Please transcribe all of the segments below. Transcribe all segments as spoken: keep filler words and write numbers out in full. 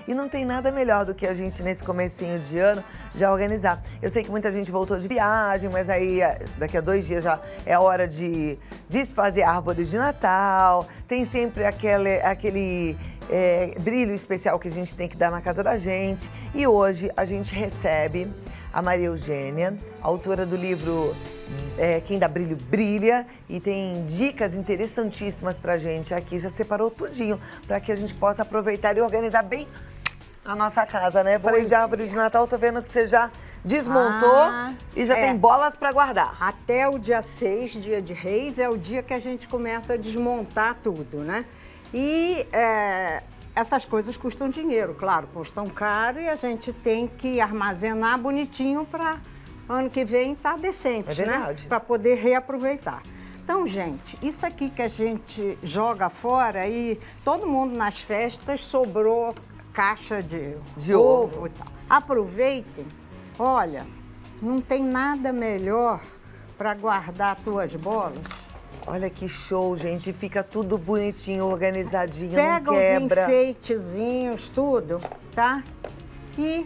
E não tem nada melhor do que a gente, nesse comecinho de ano, já organizar. Eu sei que muita gente voltou de viagem, mas aí daqui a dois dias já é a hora de desfazer árvores de Natal. Tem sempre aquele, aquele é, brilho especial que a gente tem que dar na casa da gente. E hoje a gente recebe a Maria Eugênia, autora do livro é, Quem Dá Brilho, Brilha, e tem dicas interessantíssimas pra gente aqui. Já separou tudinho para que a gente possa aproveitar e organizar bem a nossa casa, né? Falei de árvore de Natal, tô vendo que você já desmontou ah, e já é. tem bolas para guardar. Até o dia seis, dia de Reis, é o dia que a gente começa a desmontar tudo, né? E é, essas coisas custam dinheiro, claro, custam caro, e a gente tem que armazenar bonitinho para ano que vem tá decente, é né? Para poder reaproveitar. Então, gente, isso aqui que a gente joga fora, e todo mundo nas festas sobrou caixa de, de ovo, ovo e tal. Aproveitem. Olha, não tem nada melhor para guardar tuas bolas. Olha que show, gente. Fica tudo bonitinho, organizadinho, Pega não quebra. Pega os enfeitezinhos, tudo, tá? E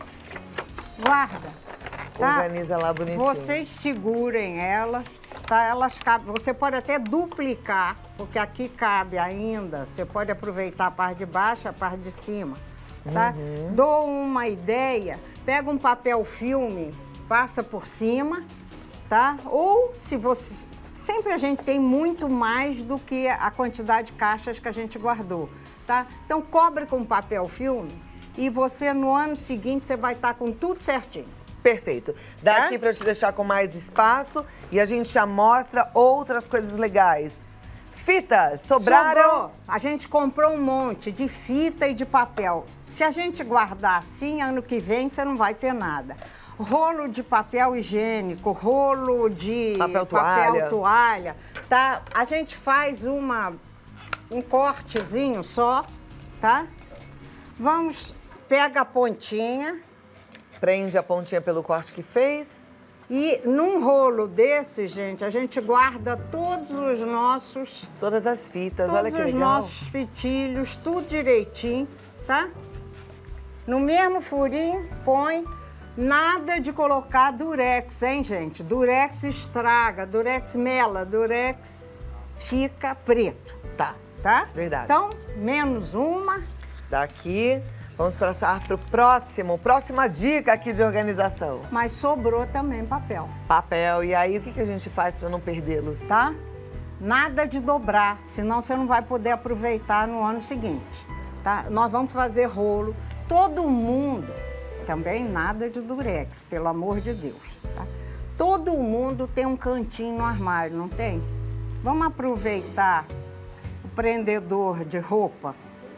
guarda. Tá? Organiza lá bonitinho. Vocês segurem ela, tá? Elas cabem. Você pode até duplicar, porque aqui cabe ainda. Você pode aproveitar a parte de baixo, a parte de cima, tá? Uhum. Dou uma ideia, pega um papel filme, passa por cima, tá? Ou se você... Sempre a gente tem muito mais do que a quantidade de caixas que a gente guardou, tá? Então cobre com papel filme e você no ano seguinte você vai estar com tudo certinho. Perfeito. Daqui é? para eu te deixar com mais espaço e a gente já mostra outras coisas legais. Fitas, sobraram? Sobrou. A gente comprou um monte de fita e de papel. Se a gente guardar assim, ano que vem você não vai ter nada. Rolo de papel higiênico, rolo de papel toalha, papel, toalha tá? A gente faz uma, um cortezinho só, tá? Vamos, pega a pontinha. Prende a pontinha pelo corte que fez. E num rolo desse, gente, a gente guarda todos os nossos... Todas as fitas, olha que legal. Todos os nossos fitilhos, tudo direitinho, tá? No mesmo furinho, põe. Nada de colocar durex, hein, gente? Durex estraga, durex mela, durex fica preto. Tá, tá? Verdade. Então, menos uma. Daqui... Vamos passar para o próximo, próxima dica aqui de organização. Mas sobrou também papel. Papel. E aí, o que, que a gente faz para não perdê-los? Tá? Nada de dobrar, senão você não vai poder aproveitar no ano seguinte, tá? Nós vamos fazer rolo. Todo mundo, também nada de durex, pelo amor de Deus, tá? Todo mundo tem um cantinho no armário, não tem? Vamos aproveitar o prendedor de roupa.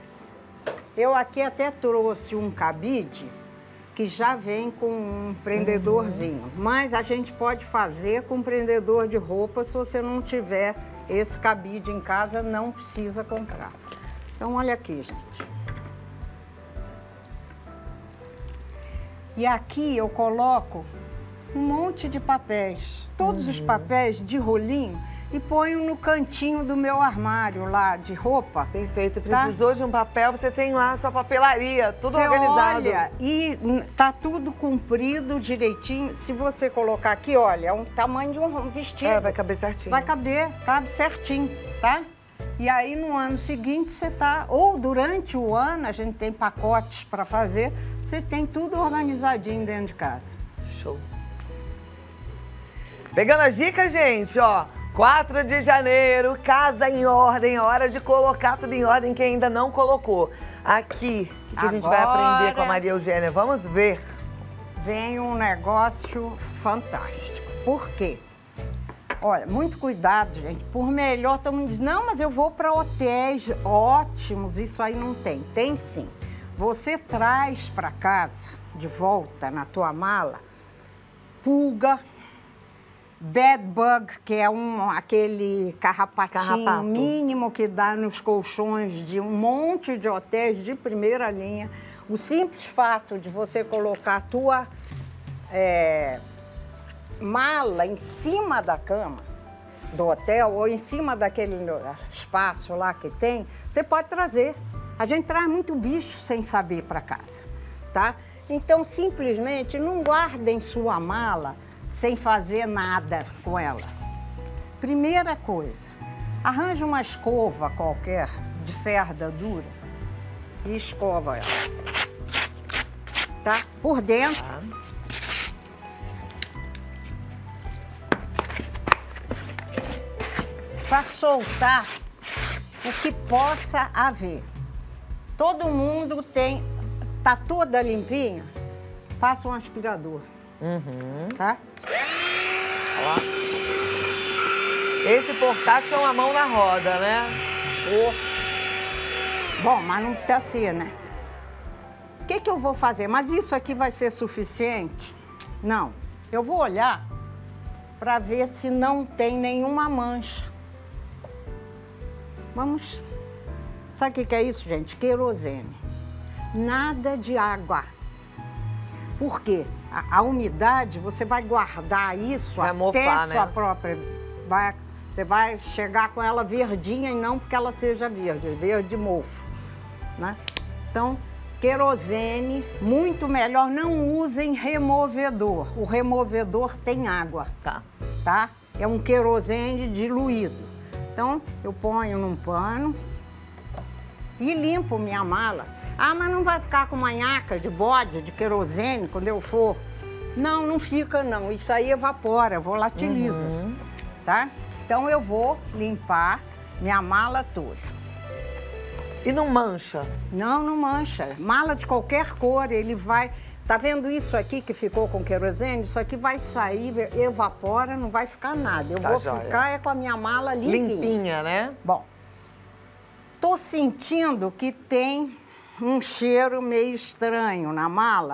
Eu aqui até trouxe um cabide que já vem com um prendedorzinho, uhum. mas a gente pode fazer com prendedor de roupa. Se você não tiver esse cabide em casa, não precisa comprar. Então, olha aqui, gente. E aqui eu coloco um monte de papéis, todos uhum. os papéis de rolinho, e ponho no cantinho do meu armário lá de roupa. Perfeito. Precisou tá? de um papel, você tem lá a sua papelaria, tudo você organizado. Olha, e tá tudo comprido direitinho. Se você colocar aqui, olha, é um tamanho de um vestido. É, vai caber certinho. Vai caber, cabe certinho, tá? E aí no ano seguinte você tá, ou durante o ano, a gente tem pacotes para fazer, você tem tudo organizadinho dentro de casa. Show. Pegando as dicas, gente, ó. quatro de janeiro, casa em ordem, hora de colocar tudo em ordem que ainda não colocou. Aqui, o que Agora, a gente vai aprender com a Maria Eugênia? Vamos ver. Vem um negócio fantástico. Por quê? Olha, muito cuidado, gente. Por melhor, todo mundo diz, não, mas eu vou para hotéis ótimos, isso aí não tem. Tem sim. Você traz para casa, de volta na tua mala, pulga, bed bug, que é um, aquele carrapatinho Carrapato. mínimo que dá nos colchões de um monte de hotéis de primeira linha. O simples fato de você colocar a tua é, mala em cima da cama do hotel ou em cima daquele espaço lá que tem, você pode trazer. A gente traz muito bicho sem saber para casa, tá? Então, simplesmente, não guardem sua mala sem fazer nada com ela. Primeira coisa, arranja uma escova qualquer de cerda dura e escova ela, tá? Por dentro. Tá. Para soltar o que possa haver. Todo mundo tem, tá toda limpinha, passa um aspirador, Uhum. tá? Olha lá. Esse portátil é uma mão na roda, né? Oh. Bom, mas não precisa ser, né? O que que eu vou fazer? Mas isso aqui vai ser suficiente? Não. Eu vou olhar para ver se não tem nenhuma mancha. Vamos... Sabe o que que é isso, gente? Querosene. Nada de água. Por quê? A, a umidade, você vai guardar isso Vai até mofar, sua né? própria... Vai, você vai chegar com ela verdinha e não porque ela seja verde, verde mofo, né? Então, querosene, muito melhor, não usem removedor. O removedor tem água, Tá. tá? É um querosene diluído. Então, eu ponho num pano e limpo minha mala. Ah, mas não vai ficar com manhaca de bode, de querosene quando eu for? Não, não fica não. Isso aí evapora, volatiliza, Uhum. tá? Então, eu vou limpar minha mala toda. E não mancha? Não, não mancha. Mala de qualquer cor, ele vai... Tá vendo isso aqui que ficou com querosene? Isso aqui vai sair, evapora, não vai ficar nada. Eu Tá vou joia. ficar é com a minha mala limpinha. Limpinha, né? Bom, tô sentindo que tem um cheiro meio estranho na mala.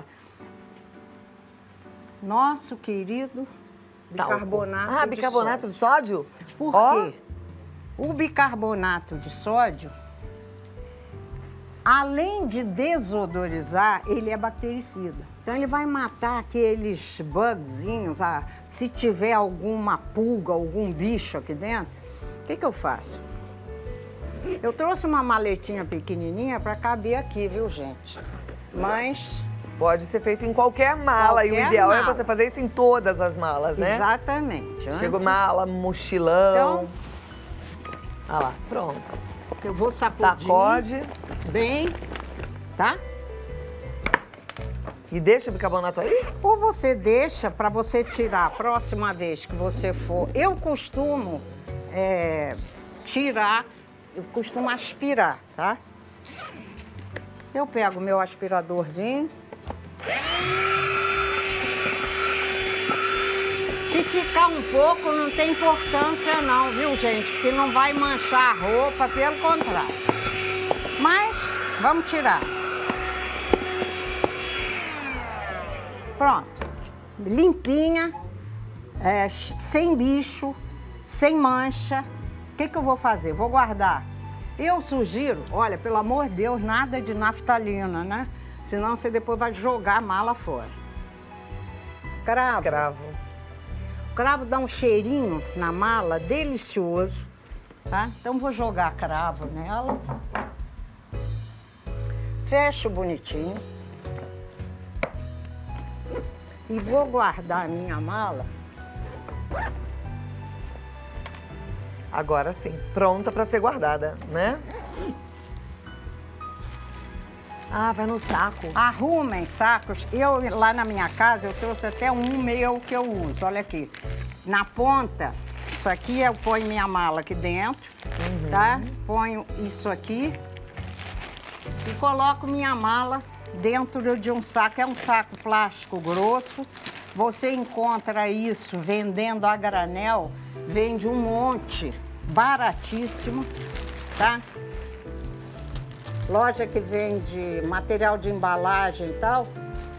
Nosso querido bicarbonato Ah, de bicarbonato sódio. de sódio? Por Ó. quê? O bicarbonato de sódio, além de desodorizar, ele é bactericida. Então, ele vai matar aqueles bugzinhos, ah, se tiver alguma pulga, algum bicho aqui dentro. O que que eu faço? Eu trouxe uma maletinha pequenininha para caber aqui, viu, gente? Mas... Pode ser feito em qualquer mala e o Qualquer ideal é mala. você fazer isso em todas as malas, né? Exatamente. Chega Antes, mala, mochilão. Então, Ah lá, pronto. eu vou sacudir Sacode bem, tá? e deixa o bicarbonato aí? Ou você deixa para você tirar a próxima vez que você for. Eu costumo é, tirar, eu costumo aspirar, tá? Eu pego o meu aspiradorzinho. Se ficar um pouco, não tem importância não, viu, gente? Porque não vai manchar a roupa, pelo contrário. Mas, vamos tirar. Pronto. Limpinha, é, sem bicho, sem mancha. O que que eu vou fazer? Vou guardar. Eu sugiro, olha, pelo amor de Deus, nada de naftalina, né? Senão você depois vai jogar a mala fora. Cravo. Cravo. O cravo dá um cheirinho na mala delicioso, tá? Então vou jogar cravo nela. Fecho bonitinho. E vou guardar a minha mala. Agora sim, pronta para ser guardada, né? Ah, vai no saco. Arrumem sacos. Eu, lá na minha casa, eu trouxe até um meu que eu uso. Olha aqui. Na ponta, isso aqui eu ponho minha mala aqui dentro, uhum. tá? Ponho isso aqui e coloco minha mala dentro de um saco. É um saco plástico grosso. Você encontra isso vendendo a granel, vende um monte, baratíssimo, tá? Loja que vende material de embalagem e tal.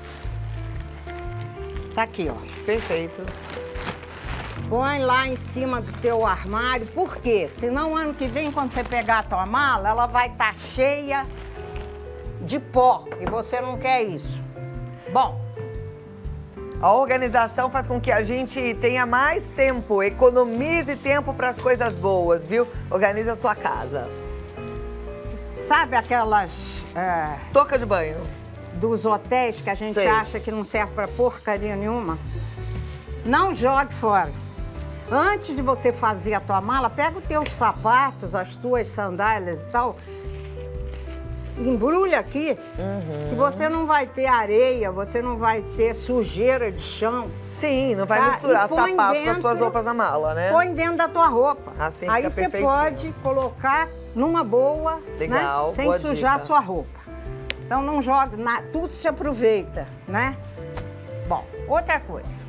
Tá aqui, ó. Perfeito. Põe lá em cima do teu armário. Por quê? Senão ano que vem, quando você pegar a tua mala, ela vai estar cheia de pó. E você não quer isso. Bom, a organização faz com que a gente tenha mais tempo, economize tempo para as coisas boas, viu? Organiza a sua casa. sabe aquelas... É, touca de banho. Dos hotéis que a gente Sei. acha que não serve pra porcaria nenhuma? Não jogue fora. Antes de você fazer a tua mala, pega os teus sapatos, as tuas sandálias e tal, embrulha aqui, uhum. que você não vai ter areia, você não vai ter sujeira de chão. Sim, não vai tá? misturar sapato dentro, com as suas roupas na mala, né? Põe dentro da tua roupa. Assim Aí fica você perfeitinho. pode colocar numa boa, legal, né? Sem boa sujar dica. a sua roupa. Então não joga, na, tudo se aproveita, né? Bom, outra coisa.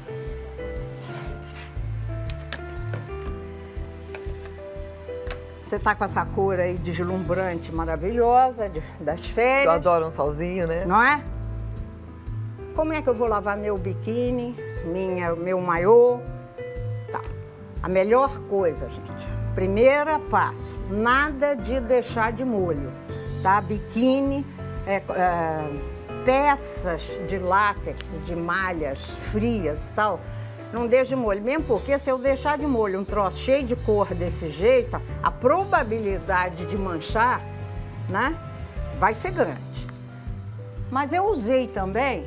Você tá com essa cor aí deslumbrante, maravilhosa, de, das férias. Eu adoro um solzinho, né? Não é? Como é que eu vou lavar meu biquíni, minha, meu maiô? Tá. A melhor coisa, gente, primeiro passo, nada de deixar de molho, tá? Biquíni, é, é, peças de látex, de malhas frias e tal, não deixe de molho, mesmo porque se eu deixar de molho um troço cheio de cor desse jeito, a probabilidade de manchar, né, vai ser grande. Mas eu usei também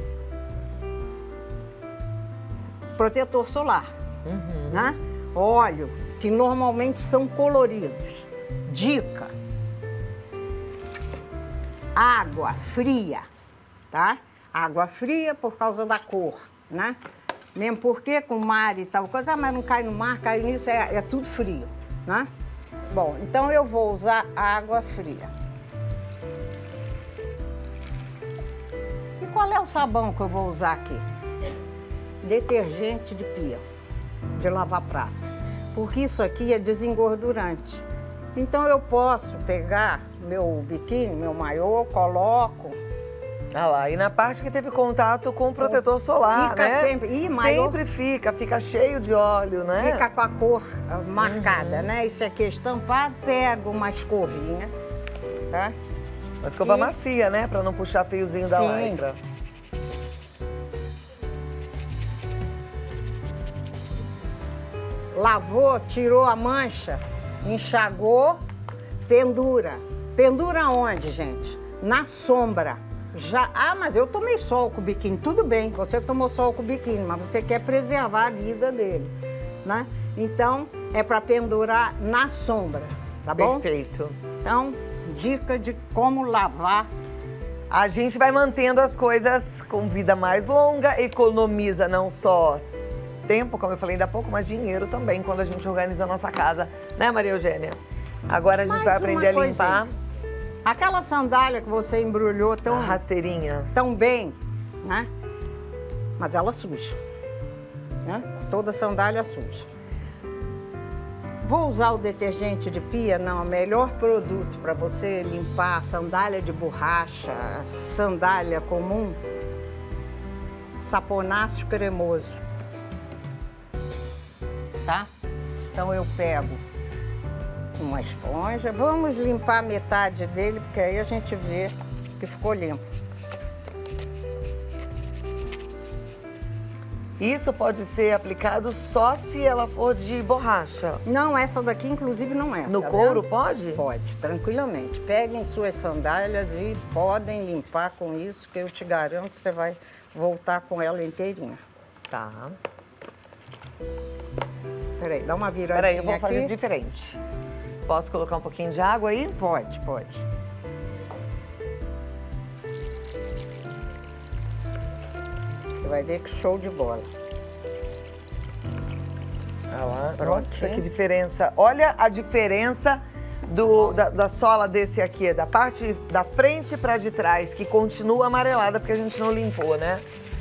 protetor solar, uhum. né, óleo, que normalmente são coloridos. Dica: água fria, tá? Água fria por causa da cor, né? Mesmo porque com mar e tal coisa, ah, mas não cai no mar, cai nisso, é, é tudo frio, né? Bom, então eu vou usar água fria. E qual é o sabão que eu vou usar aqui? Detergente de pia, de lavar prato. Porque isso aqui é desengordurante. Então eu posso pegar meu biquíni, meu maiô, coloco. Ah lá, e na parte que teve contato com o protetor solar, fica né? sempre, e maiô, sempre fica, fica cheio de óleo, né? fica com a cor marcada, uhum. né? Isso aqui é estampado, pego uma escovinha, tá? Uma escova e... macia, né? Pra não puxar fiozinho da Sim. lycra. Lavou, tirou a mancha, enxagou, pendura. Pendura onde, gente? Na sombra. Já, ah, mas eu tomei sol com o biquíni. Tudo bem, você tomou sol com o biquíni, mas você quer preservar a vida dele, né? Então, é para pendurar na sombra, tá bom? Perfeito. Então, dica de como lavar. A gente vai mantendo as coisas com vida mais longa, economiza não só tempo, como eu falei ainda há pouco, mas dinheiro também quando a gente organiza a nossa casa, né, Maria Eugênia? Agora a gente Mais vai aprender a limpar. Coisinha. Aquela sandália que você embrulhou tão, a rasteirinha. tão bem, né? Mas ela suja, né? Toda sandália suja. Vou usar o detergente de pia? Não, o melhor produto para você limpar a sandália de borracha, a sandália comum, saponáceo cremoso, tá? Então eu pego uma esponja, vamos limpar metade dele, porque aí a gente vê que ficou limpo. Isso pode ser aplicado só se ela for de borracha? Não, essa daqui inclusive não é. No tá couro vendo? pode? Pode, tranquilamente. Peguem suas sandálias e podem limpar com isso, que eu te garanto que você vai voltar com ela inteirinha. Tá. Peraí, dá uma viradinha Peraí, eu vou aqui. fazer diferente. Posso colocar um pouquinho de água aí? Pode, pode. Você vai ver que show de bola. Ah lá. Pronto, Nossa, hein? que diferença. Olha a diferença do, da, da sola desse aqui, da parte da frente para de trás, que continua amarelada porque a gente não limpou, né?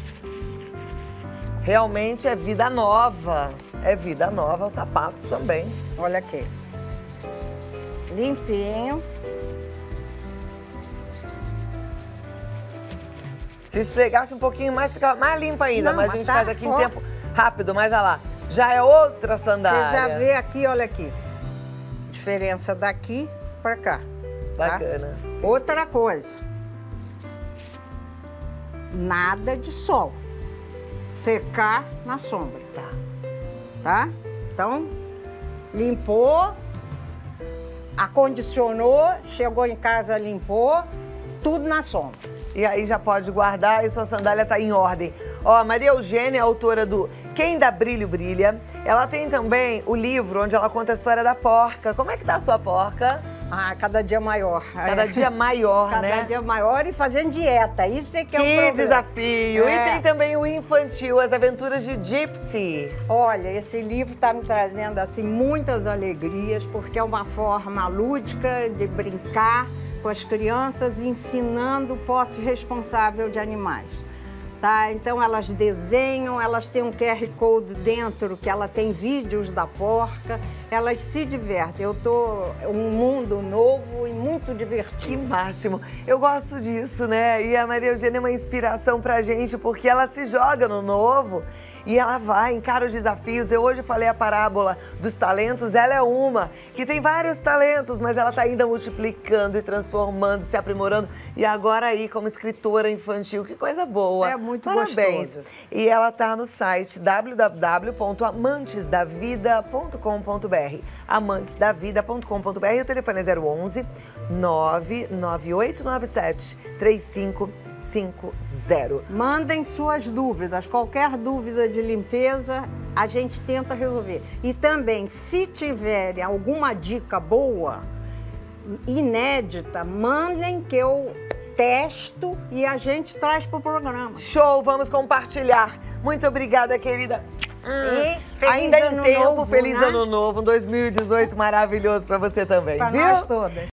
Realmente é vida nova. É vida nova, os sapatos também. Olha aqui. Limpinho. Se esfregasse um pouquinho mais, ficava mais limpa ainda. Não, mas a mas gente tá, faz aqui em ó. tempo rápido. Mas olha lá, já é outra sandália. Você já vê aqui, olha aqui. Diferença daqui pra cá. tá? Bacana. Outra coisa. Nada de sol. Secar na sombra. Tá. Tá? Então, limpou. acondicionou, chegou em casa, limpou, tudo na sombra. E aí já pode guardar e sua sandália tá em ordem. Ó, a Maria Eugênia é autora do Quem Dá Brilho, Brilha. Ela tem também o livro onde ela conta a história da porca. Como é que tá a sua porca? Ah, cada dia maior. Cada dia maior, cada né? Cada dia maior e fazendo dieta, isso é que, que é o problema. Que desafio! É. E tem também o infantil, As Aventuras de Gypsy. Olha, esse livro tá me trazendo, assim, muitas alegrias, porque é uma forma lúdica de brincar com as crianças, ensinando o posse responsável de animais. Tá? Então elas desenham, elas têm um Q R Code dentro que ela tem vídeos da porca, elas se divertem. Eu tô um mundo novo e muito divertido. Que máximo! Eu gosto disso, né? E a Maria Eugênia é uma inspiração pra gente porque ela se joga no novo e ela vai, encara os desafios. Eu hoje falei a parábola dos talentos, ela é uma que tem vários talentos, mas ela tá ainda multiplicando e transformando, se aprimorando. E agora aí, como escritora infantil, que coisa boa. É muito Parabéns. gostoso. E ela tá no site w w w ponto amantes da vida ponto com ponto b r. amantes da vida ponto com ponto b r. O telefone é zero onze, nove nove oito nove sete, três cinco cinco zero. Mandem suas dúvidas, qualquer dúvida de limpeza, a gente tenta resolver. E também, se tiverem alguma dica boa, inédita, mandem que eu testo e a gente traz para o programa. Show, vamos compartilhar. Muito obrigada, querida. E ainda em tempo, novo, feliz né? ano novo, um dois mil e dezoito maravilhoso para você também, Para viu? nós todas.